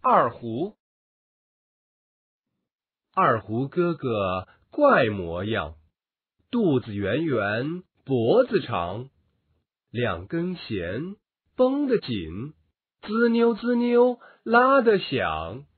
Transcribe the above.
二胡。二胡哥哥怪模样，肚子圆圆，脖子长，两根弦绷得紧，滋扭滋扭拉得响。